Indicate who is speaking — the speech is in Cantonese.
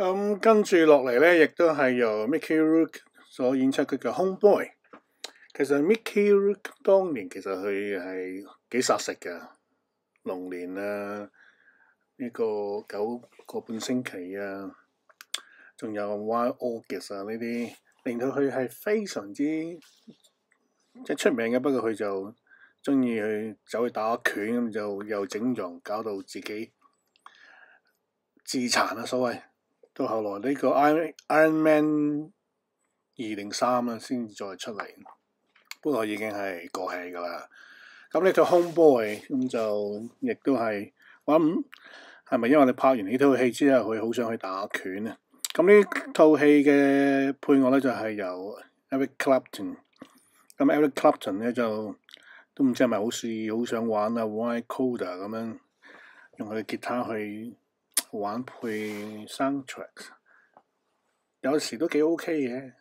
Speaker 1: 跟住落嚟咧，亦都係由 Mickey Rourke 所演出佢嘅 Homeboy。其實 Mickey Rourke 當年其實佢係幾殺食㗎，龍年啊，呢個9個半星期啊，仲有 Wild August 啊呢啲，令到佢係非常之即係出名嘅。不過佢就中意去走去打拳，咁就又整容，搞到自己自殘啊所謂。到後來呢個 Iron Man 2003啊，先至再出嚟。不過已經係過氣㗎啦。咁呢套 Homeboy 咁就亦都係我諗係咪因為你拍完呢套戲之後，佢好想去打拳啊？咁呢套戲嘅配樂咧就係由 Eric Clapton。咁 Eric Clapton 咧就都唔知係咪好想玩啊 Wine Coder 咁樣用佢嘅吉他去玩配 soundtrack，有時都幾 OK 嘅。